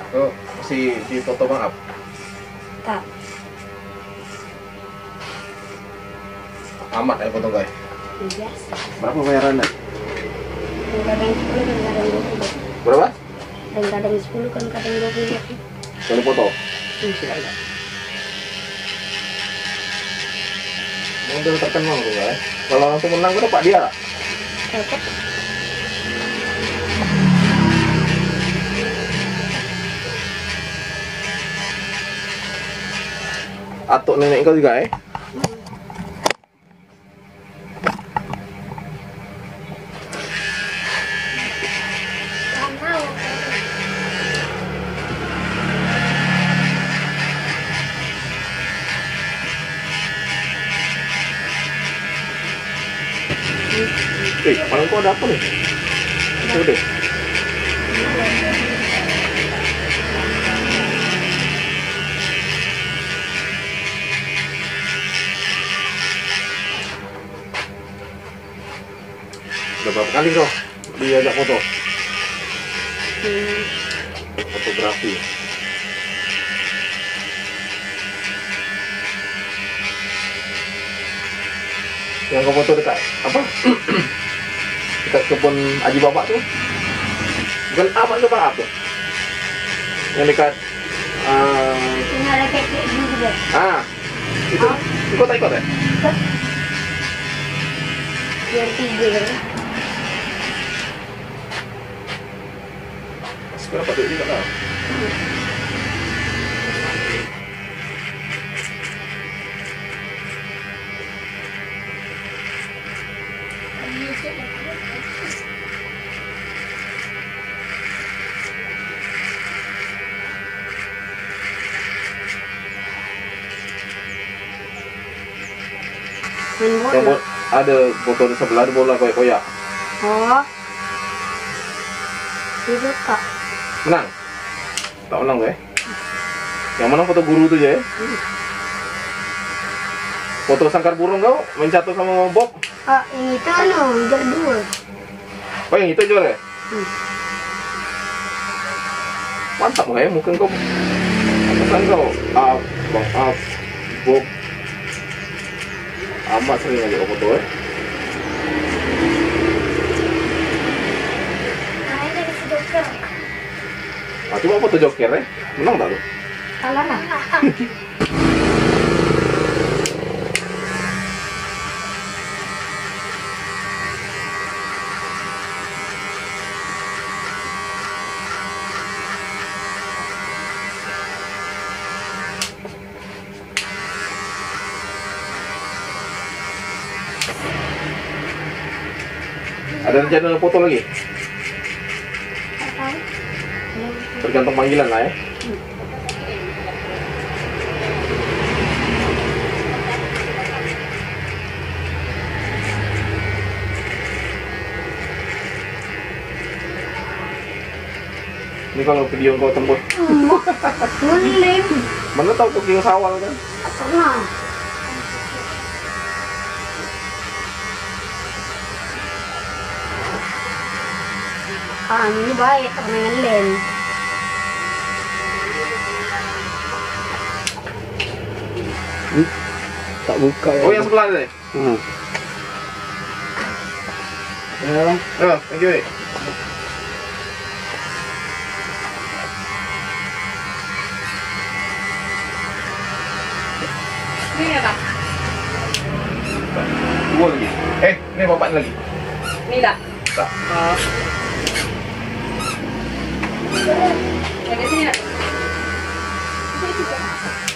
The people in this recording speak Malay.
Oh, masih di foto maaf. Tak. Amat ya foto guys. Biasa. Berapa bayarannya? Kadang 10 kan kadang 20. Berapa? Dan kadang 10 kan kadang 20. Sekali foto. Sudah ada. Model terkenal tuh guys. Kalau langsung menang gue dapat dia. Dapat. Atuk nenek kau juga mana kau ada apa nih? Udah. Udah berapa kali kau diajak foto? Fotografi. Yang kau foto dekat apa? Dekat kebun Haji Bapak tuh? Bukan apa ke Pak tuh? Yang dekat Ini ada kek juga. itu ikut ikut ya? Biar 3 kan. Berapa duit juga lah? Main Yang bola. ada foto di sebelah ada bola koyak-koyak. Oh. Itu Kak. Menang? Tak menang gue. Yang menang foto guru tuh ya? Foto sangkar burung kau main catur sama Bob. Ini tuh jadul. Oh yang itu jual ya? Mantap ya mungkin kau. Pesan kau. Bang Bob. Amat sering aja kau foto ya. Coba foto joker ya, menang tak lu? Kalah lah. Ada rencana foto lagi? Tergantung panggilan lah ya. Ini kalau video kau tembus. Mulim. Mana tahu pergi ke sawal kan? Pernah. Ini baik permainan lem. Tak buka ya. Oh yang sebelah deh. Ya. Thank you. Ini apa? Dua lagi. Ini bapaknya lagi. Ini tak? Tak. Yang di sini.